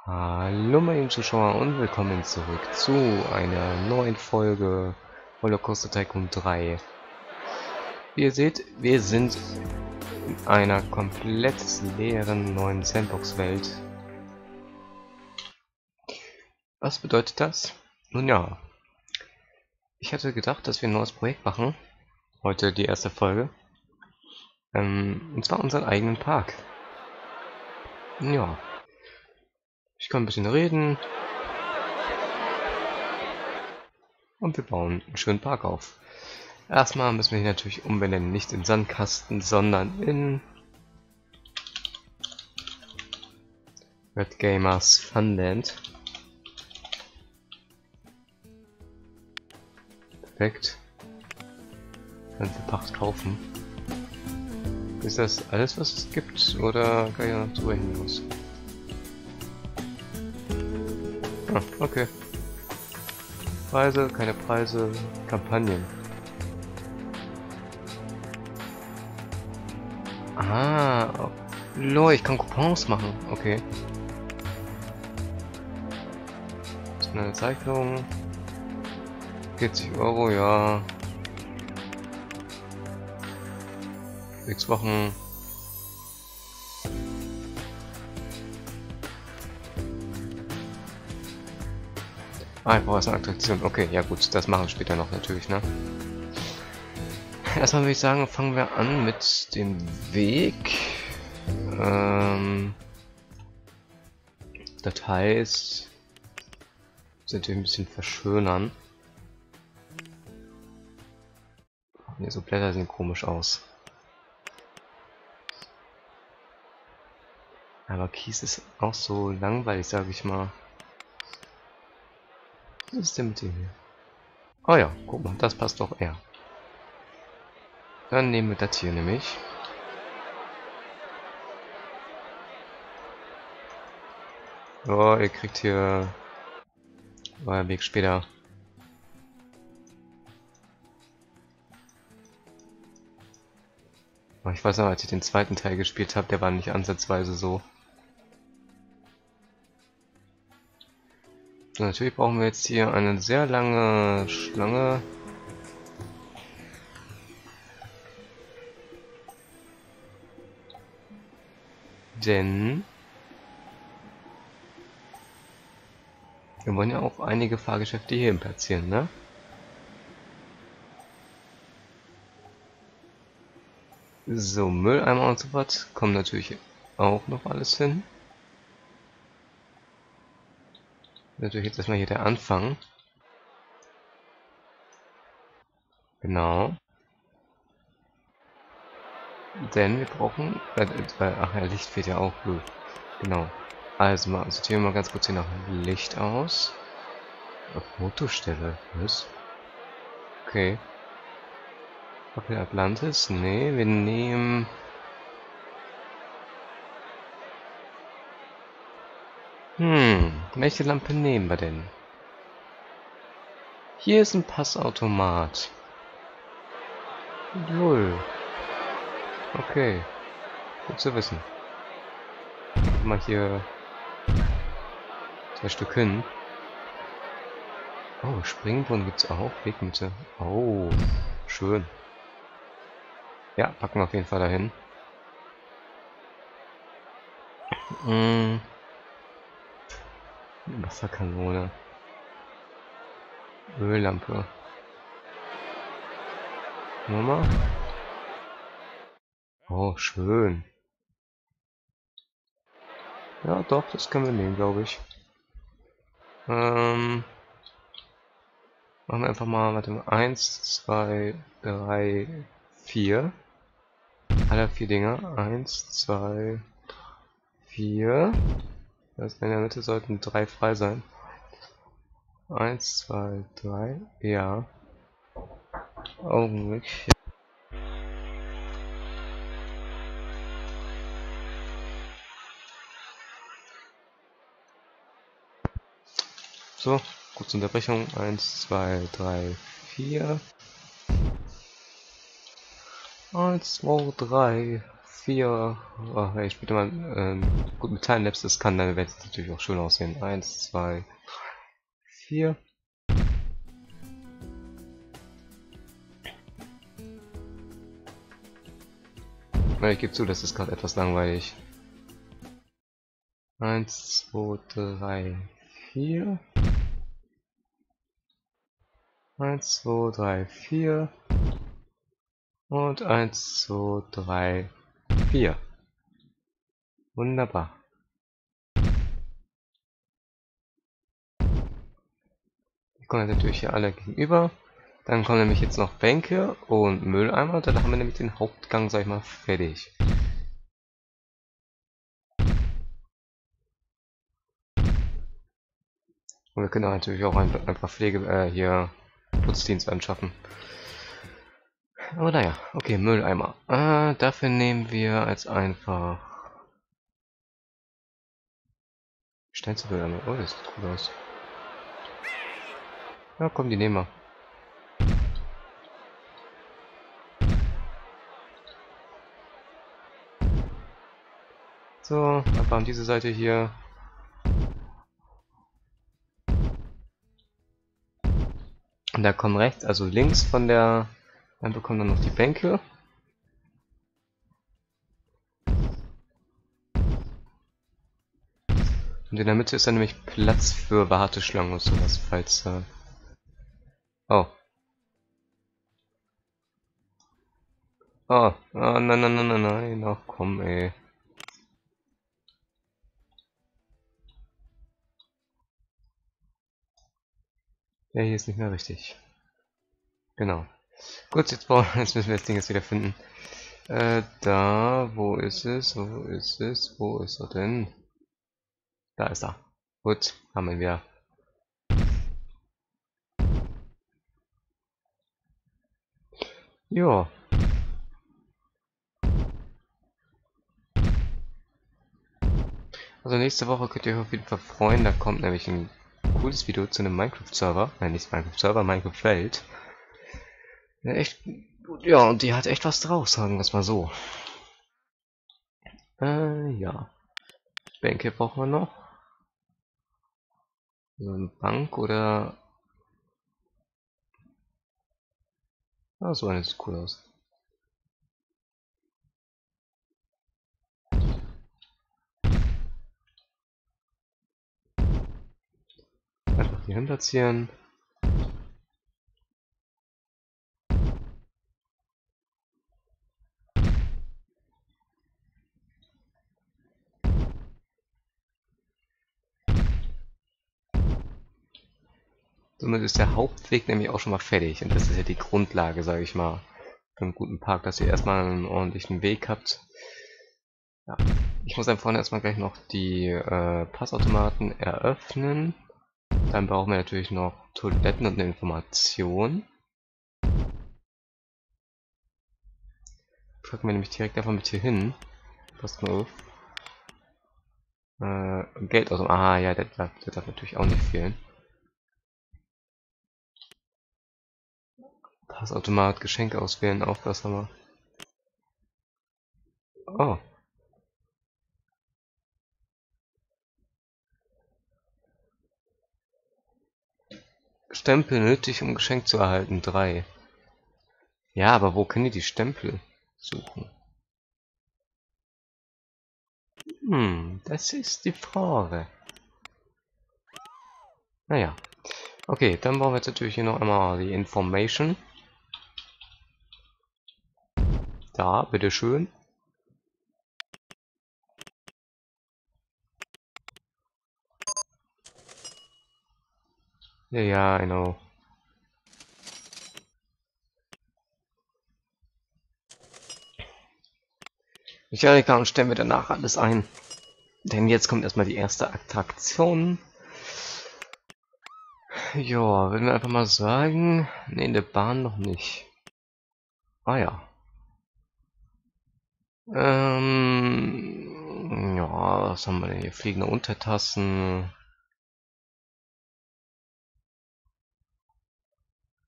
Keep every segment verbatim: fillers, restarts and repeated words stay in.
Hallo meine lieben Zuschauer und willkommen zurück zu einer neuen Folge Rollercoaster Tycoon drei. Wie ihr seht, wir sind in einer komplett leeren neuen Sandbox-Welt. Was bedeutet das? Nun ja, ich hatte gedacht, dass wir ein neues Projekt machen. Heute die erste Folge. Ähm, und zwar unseren eigenen Park. Ja. Ich kann ein bisschen reden. Und wir bauen einen schönen Park auf. Erstmal müssen wir hier natürlich umbenennen, nicht in Sandkasten, sondern in Red Gamers Funland. Perfekt. Dann für Pacht kaufen. Ist das alles, was es gibt, oder kann ich noch drüber hinaus? Ah, okay. Preise, keine Preise, Kampagnen. Ah, oh, lol, ich kann Coupons machen. Okay. Das ist eine Zeichnung. vierzig Euro, ja. Sechs Wochen. Ah, ich brauche eine Attraktion. Okay, ja gut, das machen wir später noch natürlich, ne? Erstmal würde ich sagen, fangen wir an mit dem Weg. Ähm, das heißt, das natürlich ein bisschen verschönern. Ne, so Blätter sehen komisch aus. Aber Kies ist auch so langweilig, sage ich mal. Was ist denn mit dem hier? Oh ja, guck mal, das passt doch eher. Dann nehmen wir das hier nämlich. Oh, ihr kriegt hier euer Weg später. Oh, ich weiß noch, als ich den zweiten Teil gespielt habe, der war nicht ansatzweise so. So, natürlich brauchen wir jetzt hier eine sehr lange Schlange. Denn wir wollen ja auch einige Fahrgeschäfte hierhin platzieren, ne? So, Mülleimer und so was kommen natürlich auch noch alles hin. Natürlich jetzt erstmal hier der Anfang. Genau. Denn wir brauchen... Äh, äh, ach ja, Licht fehlt ja auch. Blöd. Genau. Also mal, sortieren wir mal ganz kurz hier nach Licht aus. Auf Fotostelle. Was? Okay. Hotel Atlantis? Nee, wir nehmen... Hm, welche Lampe nehmen wir denn? Hier ist ein Passautomat. Null. Okay. Gut zu wissen. Mal hier zwei Stück hin. Oh, Springbrunnen gibt's auch. Wegmitte. Oh, schön. Ja, packen wir auf jeden Fall dahin. Hm. Wasserkanone. Öllampe. Nochmal. Oh, schön. Ja, doch, das können wir nehmen, glaube ich. Ähm. Machen wir einfach mal, warte mal, eins, zwei, drei, vier. Alle vier Dinger. eins, zwei, vier. Das in der Mitte sollten drei frei sein. eins, zwei, drei. Ja. Augenblick. So, kurze Unterbrechung. eins, zwei, drei, vier. eins, zwei, drei, vier. Oh, hey, ich bitte mal. Ähm, gut, mit Timelapse, das kann dann wird es natürlich auch schön aussehen. eins, zwei, vier. Ich gebe zu, das ist gerade etwas langweilig. eins, zwei, drei, vier. eins, zwei, drei, vier. Und eins, zwei, drei, vier. Wunderbar. Die kommen natürlich hier alle gegenüber. Dann kommen nämlich jetzt noch Bänke und Mülleimer. Dann haben wir nämlich den Hauptgang, sag ich mal, fertig. Und wir können auch natürlich auch einfach, einfach Pflege, äh, hier Putzdienst anschaffen. Aber naja, okay, Mülleimer. Äh, dafür nehmen wir als einfach Steinzelmülleimer. Oh, das sieht cool aus. Ja, komm, die nehmen wir. So, einfach an diese Seite hier. Und da kommen rechts, also links von der... Dann bekommen wir noch die Bänke. Und in der Mitte ist dann nämlich Platz für Warteschlangen und sowas, falls... Äh oh. Oh, oh, nein, nein, nein, nein, nein, ach komm, ey. Ja, hier ist nicht mehr richtig. Genau. Gut, jetzt, brauchen, jetzt müssen wir das Ding jetzt wieder finden. Äh, da, wo ist es? Wo ist es? Wo ist er denn? Da ist er. Gut, haben wir ihn wieder. Jo. Also nächste Woche könnt ihr euch auf jeden Fall freuen, da kommt nämlich ein cooles Video zu einem Minecraft-Server. Nein, nicht Minecraft-Server, Minecraft-Welt. Ja, echt, ja, und die hat echt was drauf, sagen wir es mal so. Äh, ja. Bänke brauchen wir noch. So eine Bank oder... Ah, so eine sieht cool aus. Einfach hier hin platzieren. Somit ist der Hauptweg nämlich auch schon mal fertig. Und das ist ja die Grundlage, sage ich mal, für einen guten Park, dass ihr erstmal einen ordentlichen Weg habt. Ja. Ich muss dann vorne erstmal gleich noch die äh, Passautomaten eröffnen. Dann brauchen wir natürlich noch Toiletten und eine Information. Packen wir nämlich direkt einfach mit hier hin. Passt mal auf. Äh, Geld aus dem... Ah, ja, der darf, der darf natürlich auch nicht fehlen. Passautomat, Geschenke auswählen, auch das haben wir. Oh. Stempel nötig, um Geschenk zu erhalten. drei. Ja, aber wo können die die Stempel suchen? Hm, das ist die Frage. Naja. Okay, dann brauchen wir jetzt natürlich hier noch einmal die Information. Da, bitteschön. Ja, ja, I know. Mechanika und stellen wir danach alles ein. Denn jetzt kommt erstmal die erste Attraktion. Ja, würden wir einfach mal sagen. Ne, in der Bahn noch nicht. Ah ja. Ähm. Ja, was haben wir denn hier? Fliegende Untertassen.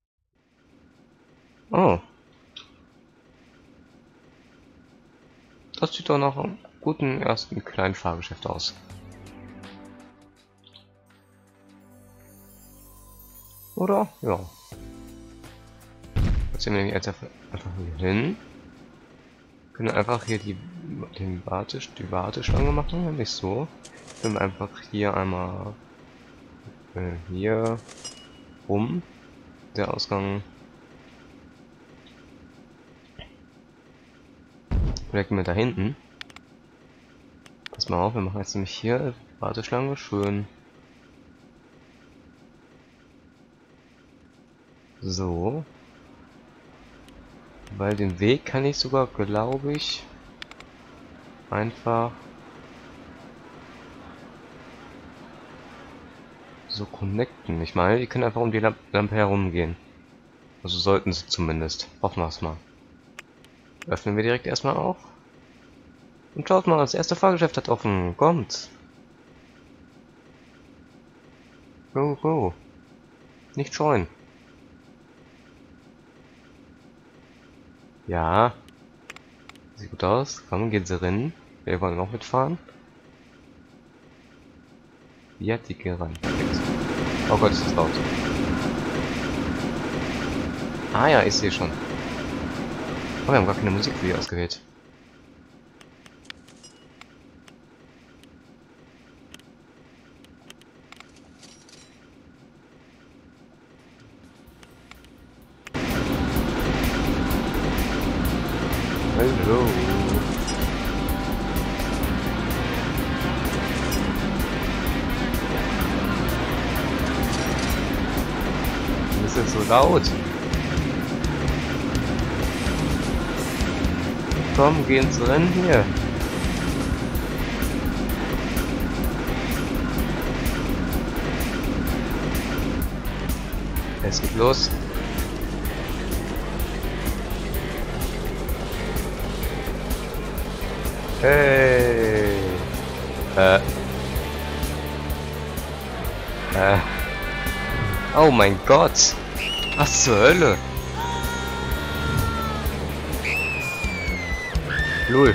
Oh. Das sieht doch nach einem guten ersten kleinen Fahrgeschäft aus. Oder? Ja. Jetzt nehmen wir jetzt einfach hier hin. Können einfach hier die, den Wartisch, die Warteschlange machen, nämlich so. Können wir einfach hier einmal äh, hier rum. Der Ausgang. Vielleicht mit da hinten. Pass mal auf, wir machen jetzt nämlich hier Warteschlange schön. So. Weil den Weg kann ich sogar, glaube ich, einfach so connecten. Ich meine, die können einfach um die Lamp Lampe herumgehen. Also sollten sie zumindest. Hoffen wir es mal. Öffnen wir direkt erstmal auf. Und schaut mal, das erste Fahrgeschäft hat offen. Kommt. Go, go. Nicht scheuen. Ja. Sieht gut aus. Komm, gehen sie rein. Wir wollen auch mitfahren. Ja, die gehen ran. Perfekt. Oh Gott, ist das laut. Ah ja, ich sehe schon. Oh, wir haben gar keine Musik für die ausgewählt. Hallo. Das ist so laut. Komm, geh ins Rennen hier. Es geht los. Hey. Äh. Äh. Oh mein Gott. Was zur Hölle? Lul.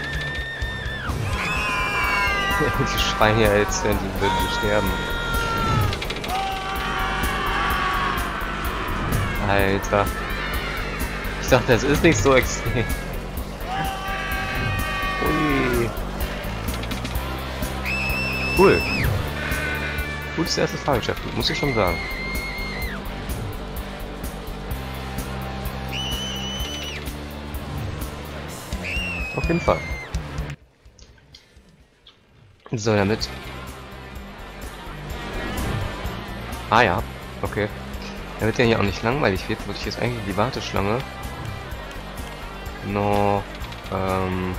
Die schreien ja jetzt, wenn die würden sterben. Alter. Ich dachte, das ist nicht so extrem. Ui. Cool. Gutes erstes Fahrgeschäft, muss ich schon sagen. Auf jeden Fall. So, damit. Ah ja, okay. Damit der hier auch nicht langweilig wird, würde ich jetzt eigentlich die Warteschlange noch ähm,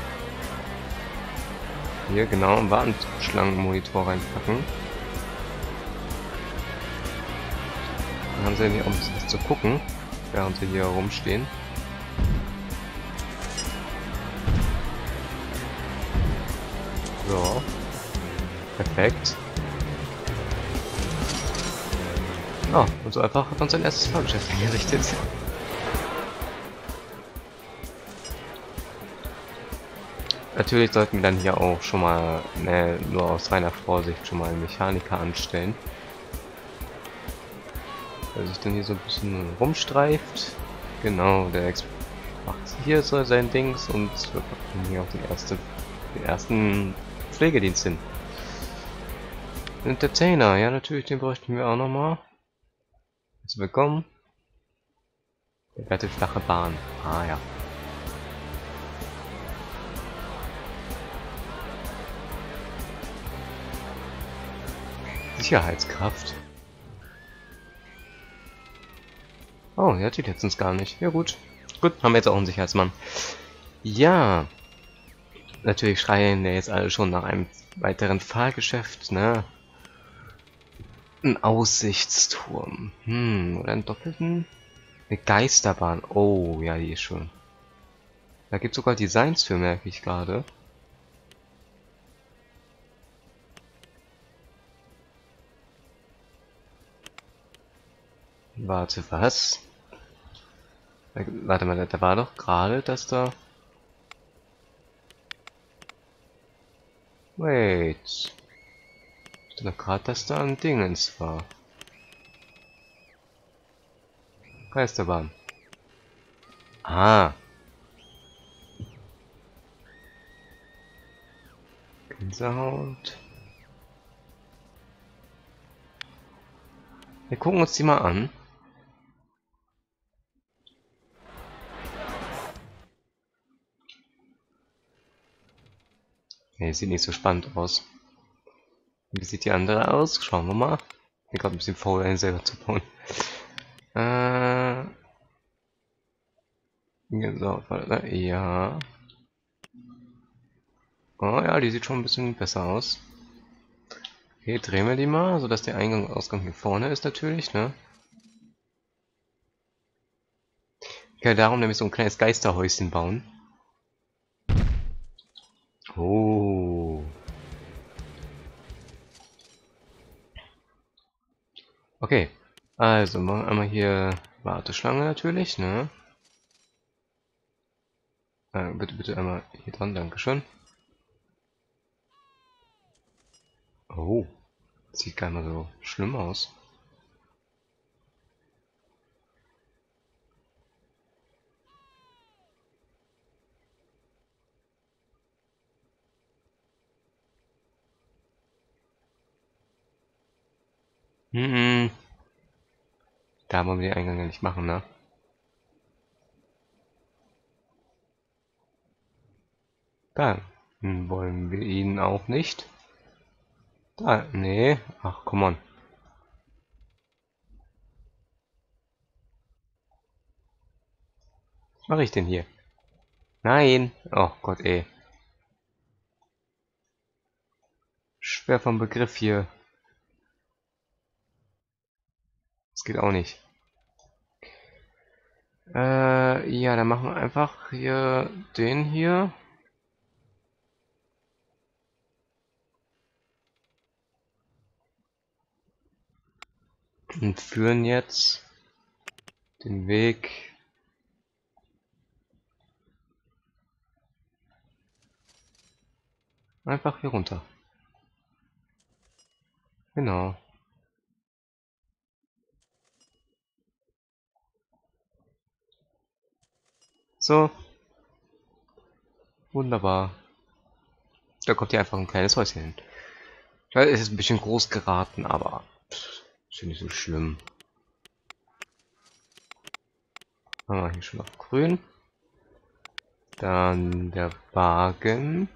hier genau im Warteschlangenmonitor reinpacken. Dann haben sie nämlich auch ein bisschen was zu gucken, während sie hier rumstehen. So. Perfekt. Oh, und so einfach hat man sein erstes Fahrgeschäft eingerichtet. Natürlich sollten wir dann hier auch schon mal, ne, nur aus reiner Vorsicht schon mal einen Mechaniker anstellen. Der sich dann hier so ein bisschen rumstreift. Genau, der Ex macht hier so sein Dings und wir packen hier auch den, erste, den ersten Pflegedienst hin. Entertainer, ja natürlich, den bräuchten wir auch nochmal. Herzlich willkommen. Der werte flache Bahn. Ah ja. Sicherheitskraft. Oh, der hat die letztens gar nicht. Ja gut. Gut, haben wir jetzt auch einen Sicherheitsmann. Ja. Natürlich schreien wir jetzt alle schon nach einem weiteren Fahrgeschäft, ne? Ein Aussichtsturm. Hm, oder einen doppelten? Eine Geisterbahn. Oh, ja, die ist schön. Da gibt es sogar Designs für, merke ich gerade. Warte, was? Warte mal, da war doch gerade, dass da... Wait. Ich dachte gerade, dass da ein Dingens war. Geisterbahn. Ah. Gänsehaut. Wir gucken uns die mal an. Nee, sieht nicht so spannend aus. Wie sieht die andere aus? Schauen wir mal. Ich bin gerade ein bisschen faul, einen selber zu bauen. Äh. Gänsehaut, warte, ja. Oh ja, die sieht schon ein bisschen besser aus. Okay, drehen wir die mal, sodass der Eingang und Ausgang hier vorne ist natürlich, ne? Okay, darum nämlich so ein kleines Geisterhäuschen bauen. Oh. Okay, also machen wir einmal hier Warteschlange natürlich, ne? Äh, bitte, bitte einmal hier dran, dankeschön. Oh, sieht gar nicht mal so schlimm aus. Hm, da wollen wir den Eingang ja nicht machen, ne? Da hm, wollen wir ihn auch nicht. Da, nee, ach, komm on. Was mache ich denn hier? Nein! Oh Gott, ey. Schwer vom Begriff hier. Das geht auch nicht. Äh, ja, dann machen wir einfach hier den hier. Und führen jetzt den Weg einfach hier runter. Genau. So. Wunderbar. Da kommt hier einfach ein kleines Häuschen hin. Ja, es ist ein bisschen groß geraten, aber pff, ist ja nicht so schlimm. Machen wir hier schon auf grün. Dann der Wagen.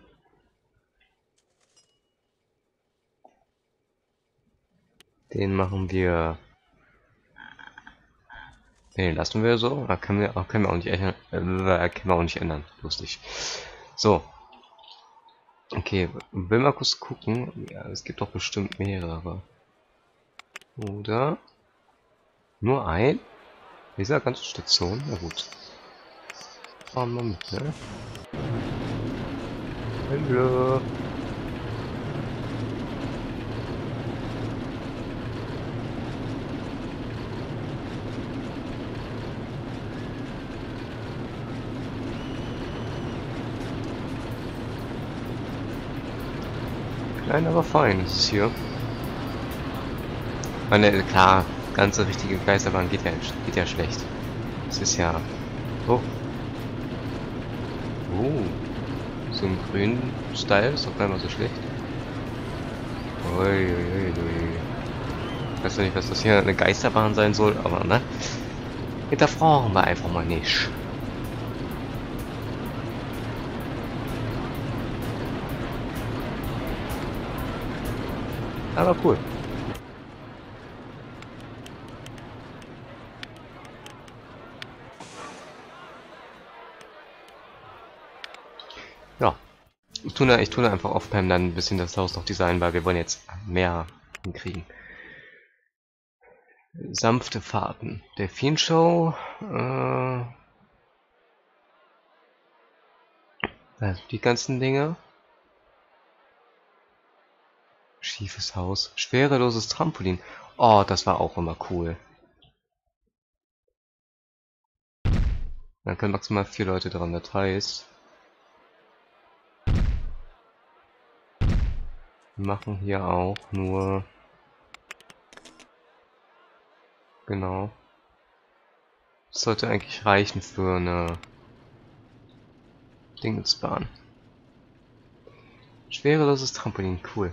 Den machen wir. Ne, lassen wir so. Da können wir, können wir auch nicht ändern. Äh, können wir auch nicht ändern. Lustig. So. Okay, will mal kurz gucken. Ja, es gibt doch bestimmt mehrere. Oder? Nur ein? Dieser ganzen Station? Na gut. Fahren wir mit, ne? Hallo. Klein, aber fein ist es hier. Meine, klar, ganze richtige Geisterbahn geht ja, geht ja schlecht. Es ist ja... Oh. Oh. So ein grünen Style ist doch gar nicht mal so schlecht. Uiuiui. Ich weiß nicht, was das hier eine Geisterbahn sein soll, aber ne? Hinterfragen wir einfach mal nicht. Aber cool. Ja. Ich tue, ich tue einfach off-cam dann ein bisschen das Haus noch designen, weil wir wollen jetzt mehr hinkriegen. Sanfte Fahrten. Delfinshow. Äh, also die ganzen Dinge. Schiefes Haus. Schwereloses Trampolin. Oh, das war auch immer cool. Dann können maximal vier Leute dran. Das heißt... Wir machen hier auch nur... Genau. Das sollte eigentlich reichen für eine Dingensbahn. Schwereloses Trampolin, cool.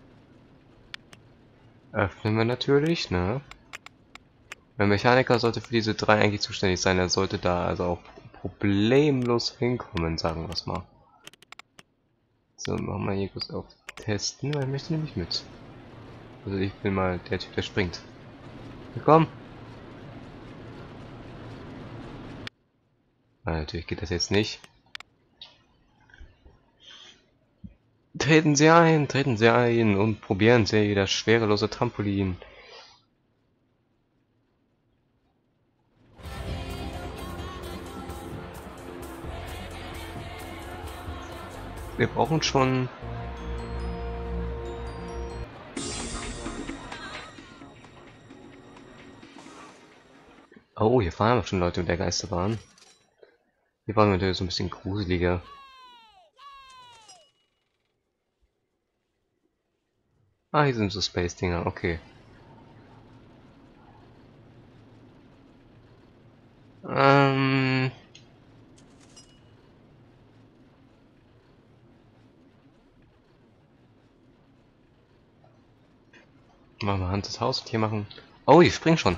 Öffnen wir natürlich, ne? Der Mechaniker sollte für diese drei eigentlich zuständig sein. Er sollte da also auch problemlos hinkommen, sagen wir es mal. So, machen wir hier kurz auf Testen, weil ich möchte nämlich mit. Also ich bin mal der Typ, der springt. Komm! Ah, natürlich geht das jetzt nicht. Treten Sie ein, treten Sie ein und probieren Sie das schwerelose Trampolin. Wir brauchen schon... Oh, hier fahren wir schon Leute mit der Geisterbahn. Hier waren wir natürlich so ein bisschen gruseliger. Ah, hier sind so Space-Dinger, okay. Ähm... Machen wir Hand des Haus und hier machen... Oh, die springen schon.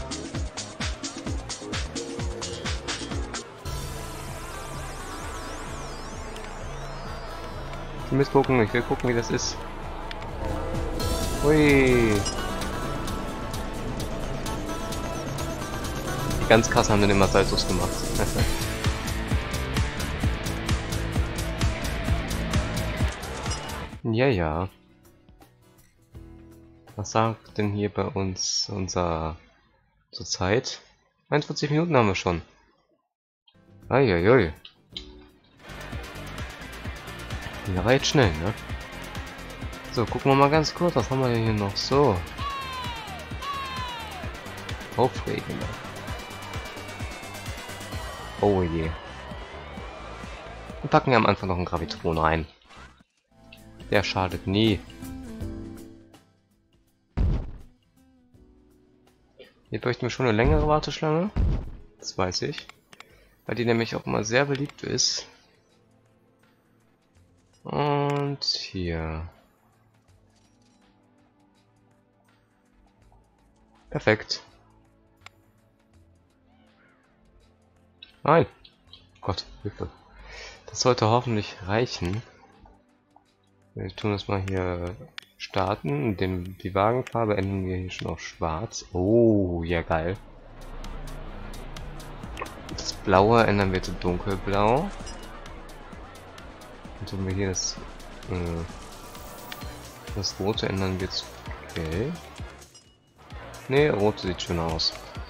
Ich will mitgucken, ich will gucken, wie das ist. Hui. Die ganz krass haben dann immer Saltos gemacht. Ja, ja. Was sagt denn hier bei uns unser zur Zeit? einundvierzig Minuten haben wir schon. Eieiei. Ja, weit schnell, ne? So, gucken wir mal ganz kurz, was haben wir denn hier noch so? Aufregender. Oh je. Wir packen ja am Anfang noch einen Gravitron rein. Der schadet nie. Hier bräuchten wir schon eine längere Warteschlange. Das weiß ich. Weil die nämlich auch mal sehr beliebt ist. Und hier. Perfekt. Nein. Gott, Hilfe. Das sollte hoffentlich reichen. Wir tun das mal hier starten. Den, die Wagenfarbe ändern wir hier schon auf schwarz. Oh, ja geil. Das Blaue ändern wir zu dunkelblau. Und tun wir hier das, äh, das Rote ändern wir zu gelb. Ne, rot sieht schön aus.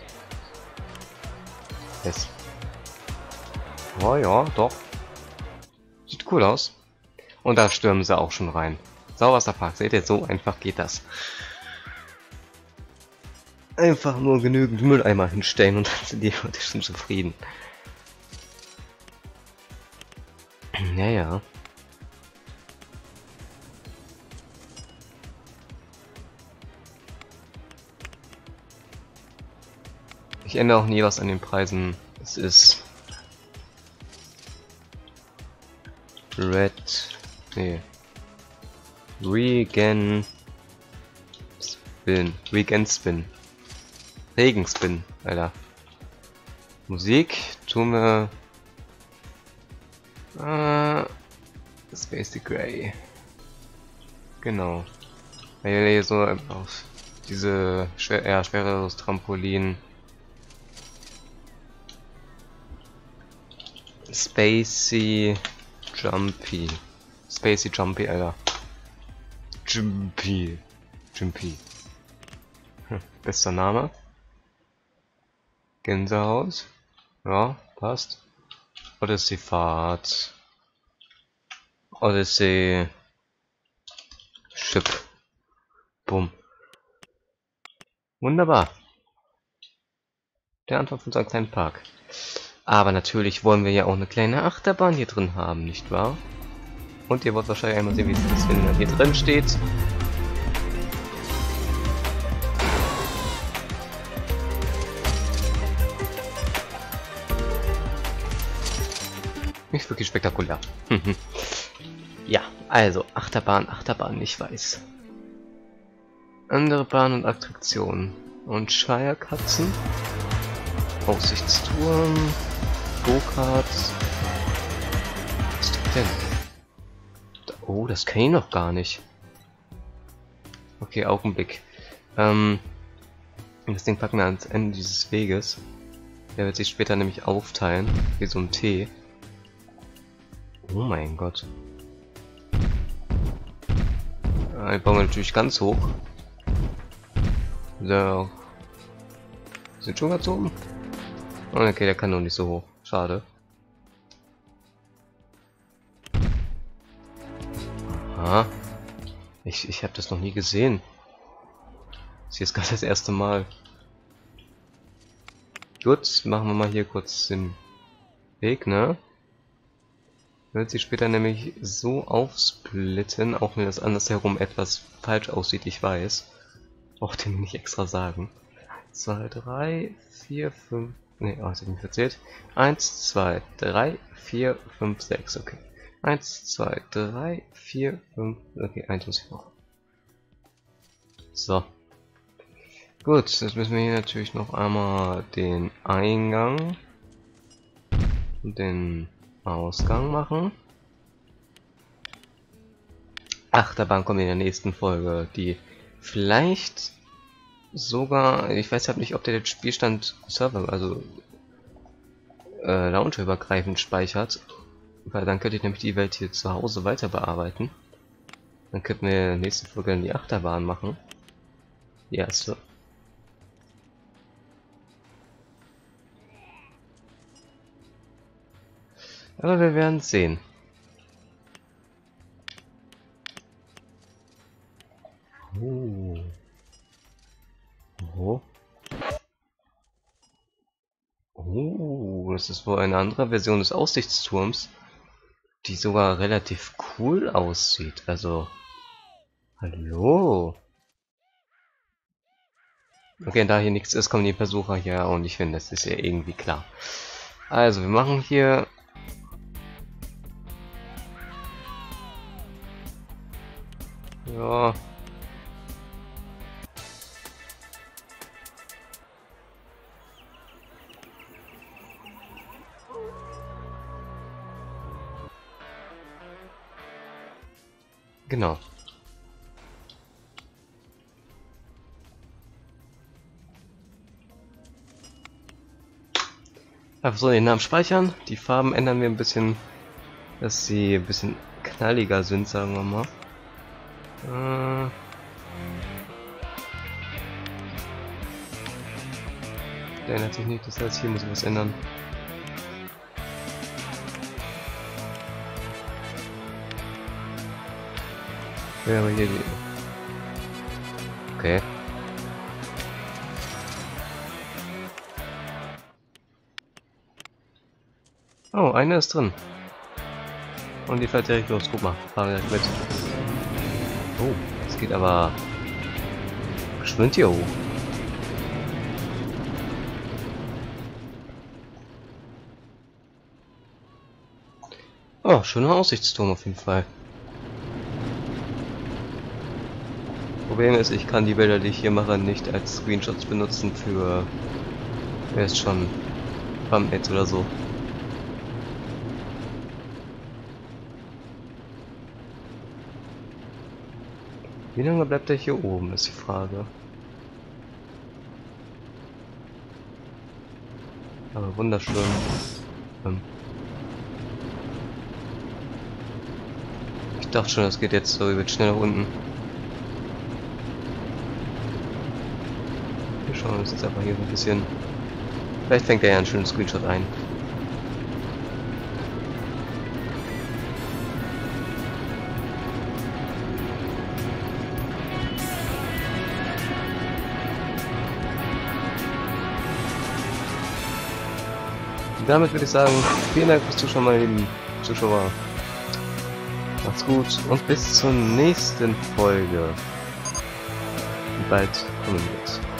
Yes. Oh ja, doch. Sieht cool aus. Und da stürmen sie auch schon rein. Sauberster Park, seht ihr, so einfach geht das. Einfach nur genügend Mülleimer hinstellen und dann sind die Leute schon zufrieden. Naja. Ich ändere auch nie was an den Preisen. Es ist Red, nee, Regen Spin, Regen Spin, Regen Spin, Alter. Musik tun wir äh, Space Gray. Genau. Weil hier so auf diese schwer, ja, schwereres Trampolin. Spacey Jumpy. Spacey Jumpy, Alter. Jumpy. Jumpy. Hm, bester Name. Gänsehaut. Ja, passt. Odyssey Fahrt. Odyssey Ship. Bumm. Wunderbar. Der Antwort von unserem kleinen Park. Aber natürlich wollen wir ja auch eine kleine Achterbahn hier drin haben, nicht wahr? Und ihr wollt wahrscheinlich einmal sehen, wie es ist, wenn er hier drin steht. Nicht wirklich spektakulär. Ja, also Achterbahn, Achterbahn, ich weiß. Andere Bahnen und Attraktionen. Und Shire-Katzen. Aussichtsturm. Go-Karts. Was ist das denn? Da, oh, das kenne ich noch gar nicht. Okay, Augenblick. Ähm, das Ding packen wir ans Ende dieses Weges. Der wird sich später nämlich aufteilen, wie so ein T. Oh mein Gott. Den bauen wir natürlich ganz hoch. So. Sind schon ganz oben? Oh, okay, der kann noch nicht so hoch. Schade. Aha. Ich, ich habe das noch nie gesehen. Das hier ist gerade das erste Mal. Gut, machen wir mal hier kurz den Weg, ne? Wird sich später nämlich so aufsplitten, auch wenn das andersherum etwas falsch aussieht, ich weiß. Braucht den nicht extra sagen. zwei, drei, vier, fünf. Ne, oh, das hab ich mich verzählt. eins, zwei, drei, vier, fünf, sechs, okay. eins, zwei, drei, vier, fünf, okay, eins muss ich noch. So. Gut, jetzt müssen wir hier natürlich noch einmal den Eingang und den Ausgang machen. Achterbahn kommt in der nächsten Folge, die vielleicht sogar, ich weiß halt nicht, ob der den Spielstand Server, also äh, Launcher-übergreifend speichert, weil dann könnte ich nämlich die Welt hier zu Hause weiter bearbeiten. Dann könnten wir in der nächsten Folge dann die Achterbahn machen. Die erste. Aber wir werden sehen. Oh. Oh. Oh, das ist wohl eine andere Version des Aussichtsturms, die sogar relativ cool aussieht. Also, hallo. Okay, da hier nichts ist, kommen die Besucher hier und ich finde, das ist ja irgendwie klar. Also, wir machen hier ja. Genau. Einfach so den Namen speichern. Die Farben ändern wir ein bisschen, dass sie ein bisschen knalliger sind, sagen wir mal. Äh Der ändert sich nicht, das heißt, hier muss ich was ändern. Ja, aber hier die. Okay. Oh, eine ist drin. Und die fährt direkt los. Guck mal, fahren wir direkt mit. Oh, es geht aber geschwind hier hoch. Oh, schöner Aussichtsturm auf jeden Fall. Problem ist, ich kann die Bilder, die ich hier mache, nicht als Screenshots benutzen für, wer ist schon, Thumbnails oder so. Wie lange bleibt er hier oben, ist die Frage. Aber wunderschön. Ähm ich dachte schon, das geht jetzt so, wird schnell nach unten. Wir schauen uns jetzt einfach hier so ein bisschen. Vielleicht fängt er ja einen schönen Screenshot ein. Damit würde ich sagen, vielen Dank fürs Zuschauen, meine lieben Zuschauer. Macht's gut und bis zur nächsten Folge, die bald kommen wird.